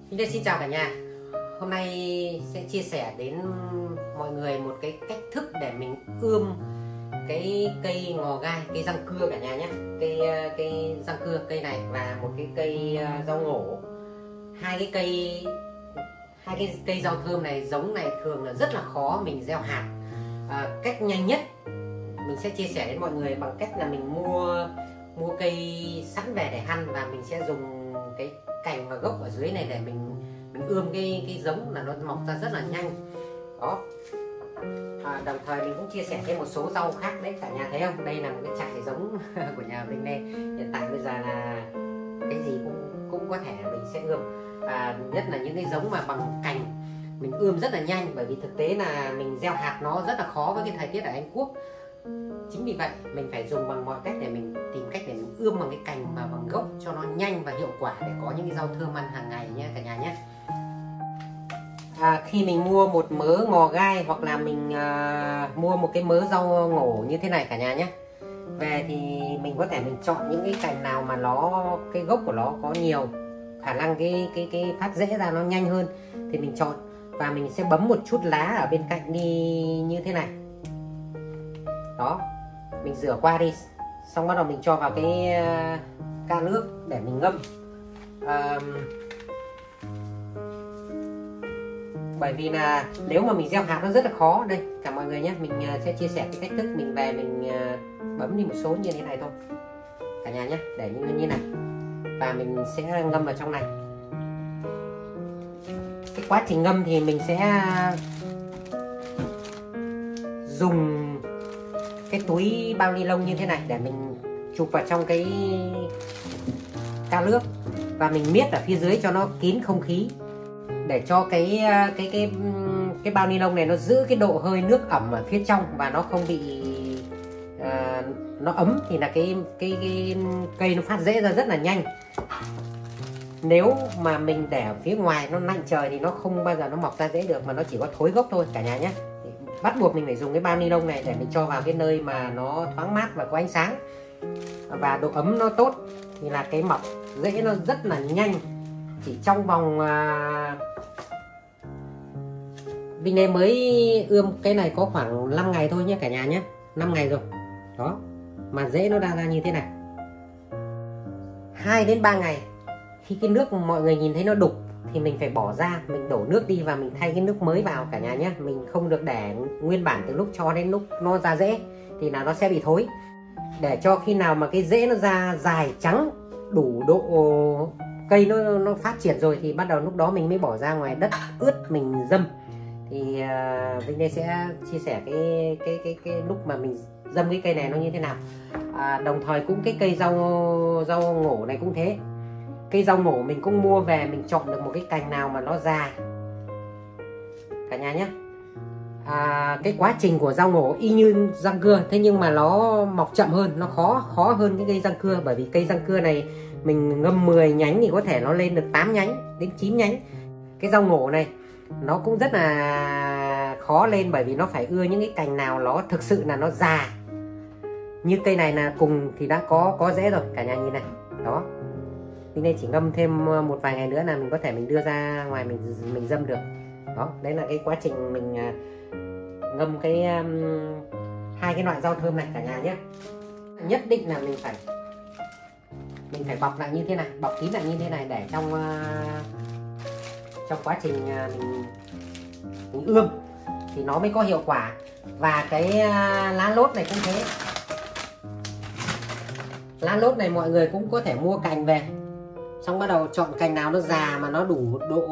Xin chào cả nhà. Hôm nay sẽ chia sẻ đến mọi người một cái cách thức để mình ươm cái cây ngò gai, cây răng cưa cả nhà nhé. Cây răng cưa, cây này và một cái cây rau ngổ. Hai cái cây rau thơm này, giống này thường là rất là khó mình gieo hạt. Cách nhanh nhất mình sẽ chia sẻ đến mọi người bằng cách là mình mua cây sẵn về để ăn, và mình sẽ dùng cái cành và gốc ở dưới này để mình ươm cái giống là nó mọc ra rất là nhanh đó. Đồng thời mình cũng chia sẻ thêm một số rau khác đấy cả nhà thấy không. Đây là một cái trại giống của nhà mình đây. Hiện tại bây giờ là cái gì cũng có thể mình sẽ ươm, nhất là những cái giống mà bằng cành mình ươm rất là nhanh, bởi vì thực tế là mình gieo hạt nó rất là khó với cái thời tiết ở Anh Quốc. Chính vì vậy mình phải dùng bằng mọi cách để mình tìm cách để mình ươm bằng cái cành và bằng gốc cho nó nhanh và hiệu quả để có những cái rau thơm ăn hàng ngày nha cả nhà nhé. Khi mình mua một mớ ngò gai hoặc là mình mua một cái mớ rau ngổ như thế này cả nhà nhé, về thì mình có thể mình chọn những cái cành nào mà cái gốc của nó có nhiều khả năng cái phát rễ ra nó nhanh hơn thì mình chọn, và mình sẽ bấm một chút lá ở bên cạnh đi như thế này đó. Mình rửa qua đi, xong bắt đầu mình cho vào cái ca nước để mình ngâm. Bởi vì là nếu mà mình gieo hạt nó rất là khó. Đây cả mọi người nhé, mình sẽ chia sẻ cái cách thức mình về mình bấm đi một số như thế này thôi cả nhà nhé, để như này, và mình sẽ ngâm vào trong này. Cái quá trình ngâm thì mình sẽ dùng cái túi bao ni lông như thế này để mình chụp vào trong cái ca nước, và mình miết ở phía dưới cho nó kín không khí, để cho cái bao ni lông này nó giữ cái độ hơi nước ẩm ở phía trong và nó không bị nó ấm, thì là cái cây nó phát rễ ra rất là nhanh. Nếu mà mình để ở phía ngoài nó lạnh trời thì nó không bao giờ nó mọc ra rễ được, mà nó chỉ có thối gốc thôi cả nhà nhé. Bắt buộc mình phải dùng cái bao ni lông này để mình cho vào cái nơi mà nó thoáng mát và có ánh sáng và độ ấm nó tốt, thì là cái mọc rễ nó rất là nhanh. Chỉ trong vòng Vinh Lê mới ươm cái này có khoảng 5 ngày thôi nhé cả nhà nhé, 5 ngày rồi đó mà rễ nó ra như thế này. 2 đến 3 ngày khi cái nước mọi người nhìn thấy nó đục thì mình phải bỏ ra, mình đổ nước đi và mình thay cái nước mới vào cả nhà nhé. Mình không được để nguyên bản từ lúc cho đến lúc nó ra rễ thì là nó sẽ bị thối. Để cho khi nào mà cái rễ nó ra dài trắng đủ độ cây nó phát triển rồi thì bắt đầu lúc đó mình mới bỏ ra ngoài đất ướt mình dâm. Thì Vinh đây sẽ chia sẻ cái lúc mà mình dâm cái cây này nó như thế nào. Đồng thời cũng cái cây rau ngổ này cũng thế. Cây rau ngổ mình cũng mua về, mình chọn được một cái cành nào mà nó già cả nhà nhé. Cái quá trình của rau ngổ y như răng cưa, thế nhưng mà nó mọc chậm hơn, nó khó hơn cái cây răng cưa. Bởi vì cây răng cưa này mình ngâm 10 nhánh thì có thể nó lên được 8 nhánh đến 9 nhánh. Cái rau ngổ này nó cũng rất là khó lên, bởi vì nó phải ưa những cái cành nào nó thực sự là nó già. Như cây này là cùng thì đã có rễ rồi cả nhà nhìn này đó. Mình đây chỉ ngâm thêm một vài ngày nữa là mình có thể mình đưa ra ngoài mình dâm được đó. Đấy là cái quá trình mình ngâm hai cái loại rau thơm này cả nhà nhé. Nhất định là mình phải bọc lại như thế này, bọc kín lại như thế này để trong quá trình mình ươm thì nó mới có hiệu quả. Và cái lá lốt này cũng thế. Lá lốt này mọi người cũng có thể mua cành về, xong bắt đầu chọn cành nào nó già mà nó đủ độ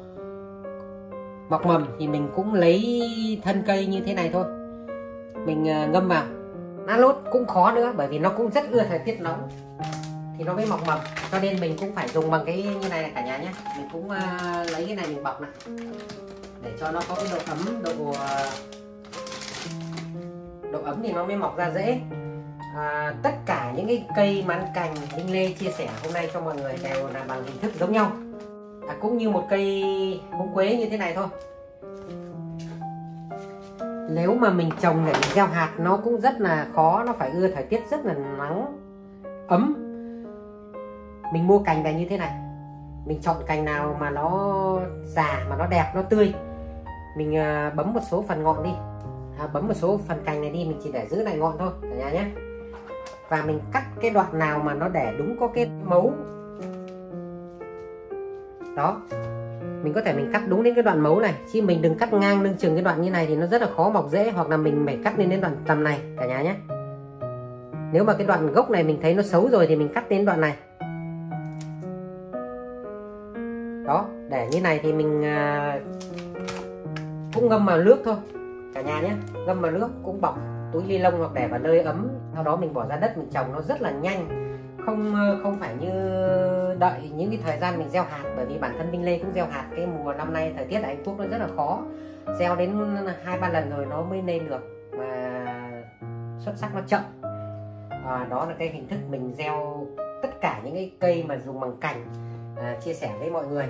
mọc mầm thì mình cũng lấy thân cây như thế này thôi, mình ngâm vào. Lá lốt cũng khó nữa, bởi vì nó cũng rất ưa thời tiết nóng thì nó mới mọc mầm, cho nên mình cũng phải dùng bằng cái như này cả nhà nhé. Mình cũng lấy cái này mình bọc này để cho nó có cái độ ấm, độ ấm thì nó mới mọc ra rễ. Tất cả những cái cây mà ăn cành Vinh Lê chia sẻ hôm nay cho mọi người đều là bằng hình thức giống nhau, cũng như một cây húng quế như thế này thôi. Nếu mà mình trồng để mình gieo hạt nó cũng rất là khó, nó phải ưa thời tiết rất là nắng ấm. Mình mua cành về như thế này, mình chọn cành nào mà nó già, mà nó đẹp, nó tươi, mình bấm một số phần ngọn đi, bấm một số phần cành này đi, mình chỉ để giữ lại ngọn thôi cả nhà nhé. Và mình cắt cái đoạn nào mà nó để đúng có cái mấu đó, mình có thể mình cắt đúng đến cái đoạn mấu này, chứ mình đừng cắt ngang lưng chừng cái đoạn như này thì nó rất là khó mọc rễ, hoặc là mình phải cắt lên đến đoạn tầm này cả nhà nhé. Nếu mà cái đoạn gốc này mình thấy nó xấu rồi thì mình cắt đến đoạn này đó, để như này thì mình cũng ngâm vào nước thôi cả nhà nhé. Ngâm vào nước, cũng bọc túi ni lông hoặc để vào nơi ấm, sau đó mình bỏ ra đất mình trồng, nó rất là nhanh, không phải như đợi những cái thời gian mình gieo hạt. Bởi vì bản thân Vinh Lê cũng gieo hạt cái mùa năm nay thời tiết ở Anh Quốc nó rất là khó, gieo đến 2-3 lần rồi nó mới lên được, mà xuất sắc nó chậm. Đó là cái hình thức mình gieo tất cả những cái cây mà dùng bằng cành, chia sẻ với mọi người.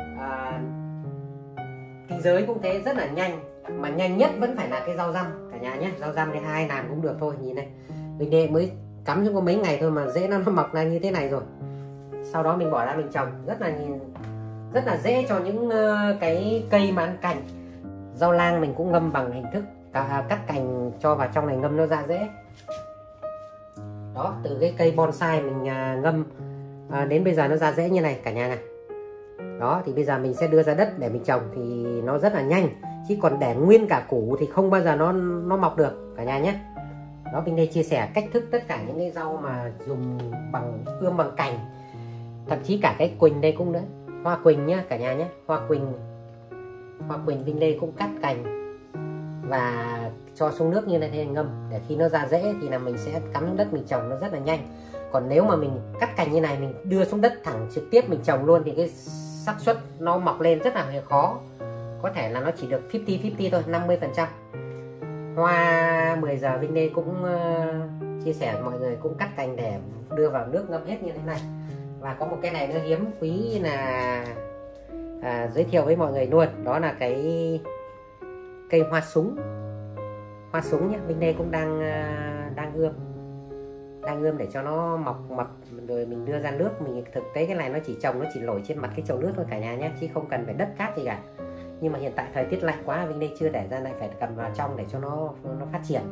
Kinh giới cũng thế, rất là nhanh, mà nhanh nhất vẫn phải là cái rau răm cả nhà nhé. Rau răm thì ai làm cũng được thôi. Nhìn này, Vinh Lê mới cắm xuống có mấy ngày thôi mà rễ nó mọc ra như thế này rồi. Sau đó mình bỏ ra mình trồng, rất là dễ cho những cái cây mà ăn cành. Rau lang mình cũng ngâm bằng hình thức cắt cành cho vào trong này ngâm nó ra rễ. Đó, từ cái cây bonsai mình ngâm đến bây giờ nó ra rễ như này cả nhà này. Đó, thì bây giờ mình sẽ đưa ra đất để mình trồng thì nó rất là nhanh, chứ còn để nguyên cả củ thì không bao giờ nó mọc được cả nhà nhé. Đó, Vinh đây chia sẻ cách thức tất cả những cái rau mà dùng ươm bằng cành, thậm chí cả cái quỳnh đây cũng nữa, hoa quỳnh nhá cả nhà nhé. Hoa quỳnh Vinh Lê cũng cắt cành và cho xuống nước như này để ngâm, để khi nó ra rễ thì là mình sẽ cắm xuống đất mình trồng, nó rất là nhanh. Còn nếu mà mình cắt cành như này mình đưa xuống đất thẳng trực tiếp mình trồng luôn thì cái xác suất nó mọc lên rất là khó, có thể là nó chỉ được 50-50 thôi, 50%. Hoa 10 giờ Vinh Lê cũng chia sẻ mọi người cũng cắt cành để đưa vào nước ngâm hết như thế này. Và có một cái này nữa hiếm quý là giới thiệu với mọi người luôn, đó là cái cây hoa súng nhé. Vinh Lê cũng đang ươm để cho nó mọc mập rồi mình đưa ra nước. Mình thực tế cái này nó chỉ nổi trên mặt cái chậu nước thôi cả nhà nhé, chứ không cần phải đất cát gì cả. Nhưng mà hiện tại thời tiết lạnh quá, Vinh Lê chưa để ra, lại phải cầm vào trong để cho nó phát triển.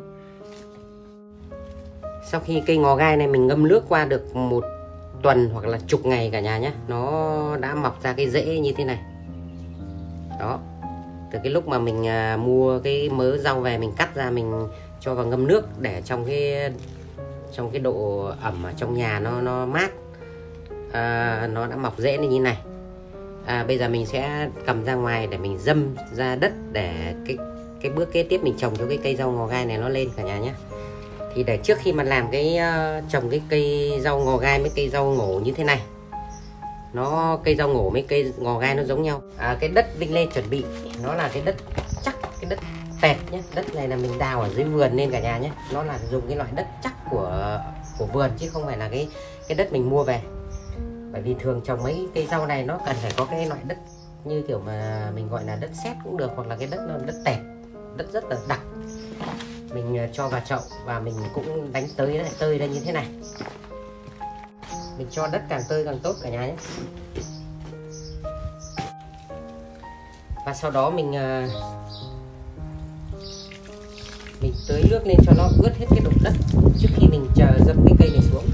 Sau khi cây ngò gai này mình ngâm nước qua được 1 tuần hoặc là chục ngày cả nhà nhé, nó đã mọc ra cái rễ như thế này. Đó, từ cái lúc mà mình mua cái mớ rau về mình cắt ra mình cho vào ngâm nước để trong cái độ ẩm ở trong nhà nó mát, nó đã mọc rễ như này. Bây giờ mình sẽ cầm ra ngoài để mình dâm ra đất để cái bước kế tiếp mình trồng cho cái cây rau ngò gai này nó lên cả nhà nhé. Thì để trước khi mà làm trồng cái cây rau ngò gai với cây rau ngổ như thế này, cây rau ngổ với cây ngò gai nó giống nhau. Cái đất Vinh Lê chuẩn bị nó là cái đất chắc, cái đất tẹt nhé. Đất này là mình đào ở dưới vườn nên cả nhà nhé, nó là dùng cái loại đất chắc của vườn chứ không phải là cái đất mình mua về. Bởi vì thường trồng mấy cây rau này nó cần phải có cái loại đất như kiểu mà mình gọi là đất sét cũng được, hoặc là cái đất tẹt, đất rất là đặc. Mình cho vào chậu và mình cũng đánh tơi ra như thế này. Mình cho đất càng tơi càng tốt cả nhà nhé. Và sau đó mình tưới nước lên cho nó ướt hết cái đục đất trước khi mình chờ dâm cái cây này xuống.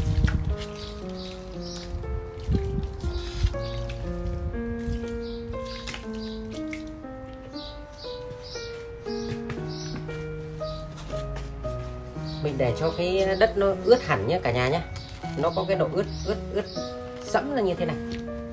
Mình để cho cái đất nó ướt hẳn nhé cả nhà nhé, nó có cái độ ướt sẫm ra như thế này.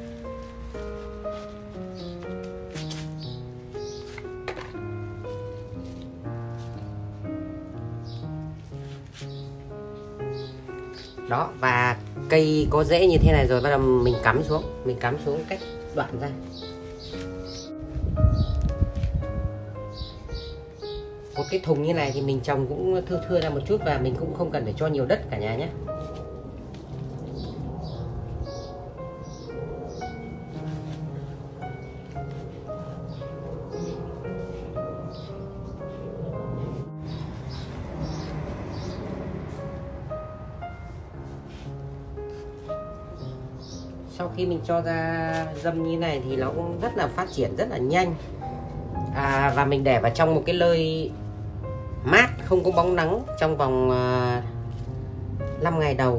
Đó, và cây có rễ như thế này rồi bắt đầu mình cắm xuống cách đoạn ra. Một cái thùng như này thì mình trồng cũng thưa ra một chút và mình cũng không cần phải cho nhiều đất cả nhà nhé. sau khi mình cho ra dâm như này thì nó cũng rất là phát triển rất là nhanh. Và mình để vào trong một cái nơi mát không có bóng nắng trong vòng 5 ngày đầu.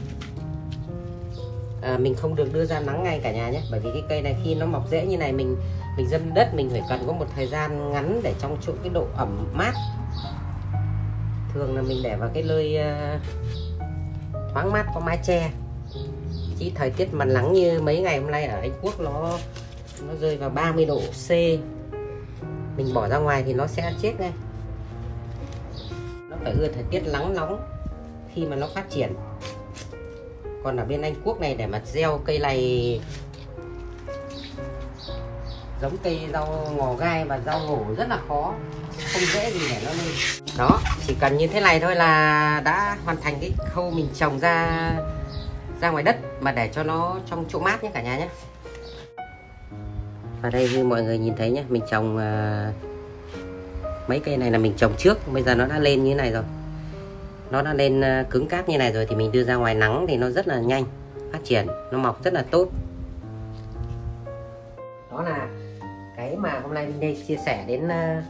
Mình không được đưa ra nắng ngay cả nhà nhé, bởi vì cái cây này khi nó mọc rễ như này mình dâm đất, mình phải cần có một thời gian ngắn để trong chỗ cái độ ẩm mát. Thường là mình để vào cái nơi thoáng mát có mái che. Chỉ thời tiết mà nắng như mấy ngày hôm nay ở Anh Quốc nó rơi vào 30 độ C, mình bỏ ra ngoài thì nó sẽ chết ngay. Nó phải ưa thời tiết nắng nóng khi mà nó phát triển. Còn ở bên Anh Quốc này để mà gieo cây này giống cây rau ngò gai và rau ngổ rất là khó, không dễ gì để nó lên. Đó, chỉ cần như thế này thôi là đã hoàn thành cái khâu mình trồng ra ngoài đất mà để cho nó trong chỗ mát nhé cả nhà nhé. Và đây như mọi người nhìn thấy nhé, mình trồng mấy cây này là mình trồng trước, bây giờ nó đã lên như thế này rồi. Nó đã lên cứng cáp như này rồi thì mình đưa ra ngoài nắng thì nó rất là nhanh phát triển, nó mọc rất là tốt. Đó là cái mà hôm nay mình đây chia sẻ đến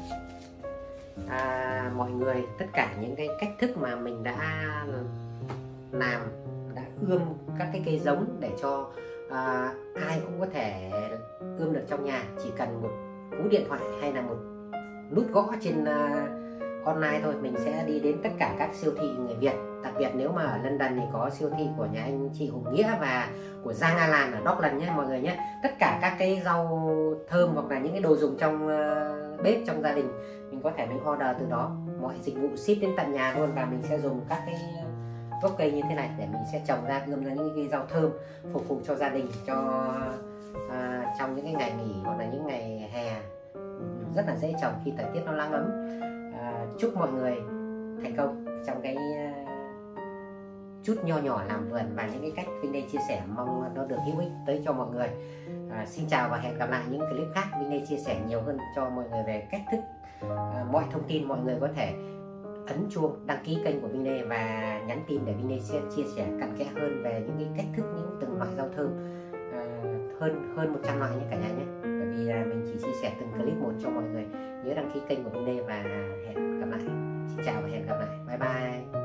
mọi người, tất cả những cái cách thức mà mình đã làm, đã ươm các cái cây giống để cho ai cũng có thể ươm được trong nhà. Chỉ cần một cú điện thoại hay là một nút gõ trên online thôi, mình sẽ đi đến tất cả các siêu thị người Việt. Đặc biệt nếu mà ở London thì có siêu thị của nhà anh chị Hùng Nghĩa và của Giang Alan ở Dockland nhé mọi người nhé. Tất cả các cái rau thơm hoặc là những cái đồ dùng trong bếp trong gia đình mình có thể mình order từ đó, mọi dịch vụ ship đến tận nhà luôn. Và mình sẽ dùng các cái gốc cây như thế này để mình sẽ trồng ra, ươm ra những cây rau thơm phục vụ cho gia đình, cho trong những cái ngày nghỉ hoặc là những ngày hè rất là dễ trồng khi thời tiết nó nắng ấm. Chúc mọi người thành công trong cái chút nho nhỏ làm vườn và những cái cách Vinh đây chia sẻ, mong nó được hữu ích tới cho mọi người. Xin chào và hẹn gặp lại những clip khác. Vinh đây chia sẻ nhiều hơn cho mọi người về cách thức. Mọi thông tin mọi người có thể ấn chuông đăng ký kênh của Vinh đây và nhắn tin để Vinh đây sẽ chia sẻ cặn kẽ hơn về những cái cách thức, những từng loại rau thơm, hơn 100 loại nhé cả nhà nhé. Bởi vì mình chỉ chia sẻ từng clip một cho mọi người. Nhớ đăng ký kênh của Vinh đây và hẹn gặp lại. Xin chào và hẹn gặp lại. Bye bye.